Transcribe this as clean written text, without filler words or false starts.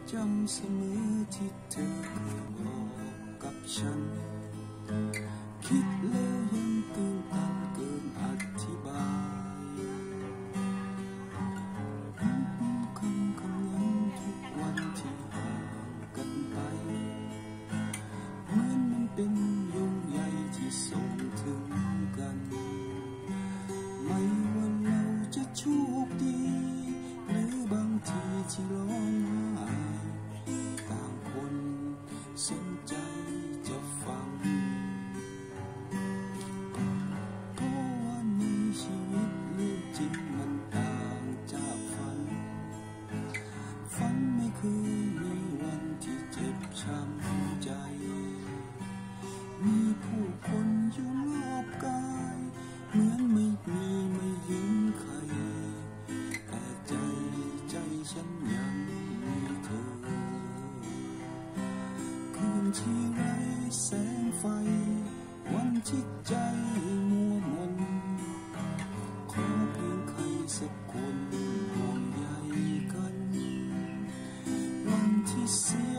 จำเสมอที่เธอเคยบอกกับฉันคิดแล้วยังตื่นตันเกินอธิบายคำนั้นทุกวันที่ห่างกันไปเหมือนมันเป็นโยงใยที่ส่งถึงกันไม่ว่าเราจะโชคดีหรือบางทีที่ร้องไห้ต่างคนสนใจจะฟังเพราะว่าในชีวิตเรื่องจริงมันต่างจากฝันไม่เคยมีวันที่เจ็บช้ำใจมีผู้คนอยู่รอบกายเหมือนไม่มีไม่เห็นใครแต่ใจฉันยังมีเธอคืนที่ไร้แสงไฟวันที่ใจมัวมนขอเพียงใครสักคนห่วงใยกันวันที่เสีย